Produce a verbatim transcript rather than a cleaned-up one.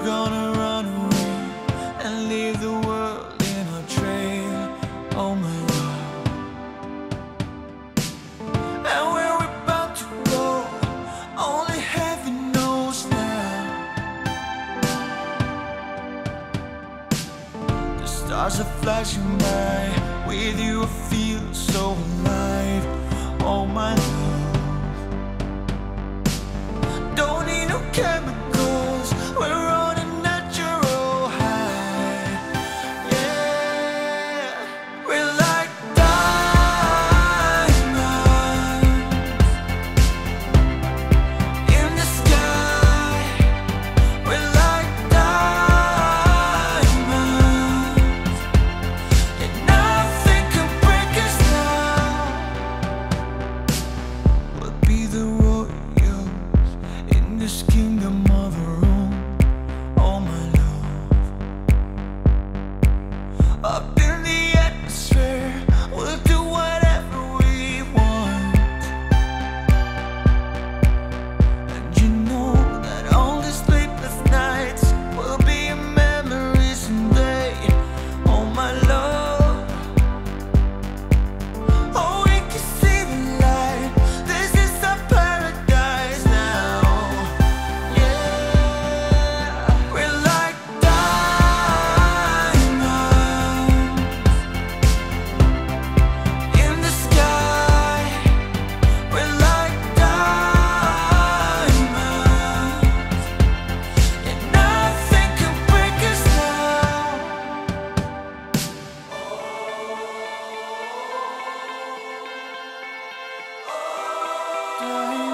gonna run away and leave the world in our trail, oh my love. And where we're about to go, only heaven knows now. The stars are flashing by, with you I feel so alive, oh my love. Don't need no chemicals, we're on a natural high. Yeah, we're like diamonds in the sky. We're like diamonds, and nothing can break us now. We'll be the royals in this kingdom of our own, oh my love. Up in the atmosphere, we'll do whatever we want. And you know that all these sleepless nights will be a memory someday, oh my love. Oh, we can see the light, this is our paradise now. Yeah, we're like diamonds in the sky. We're like diamonds, and nothing can break us now. Diamonds.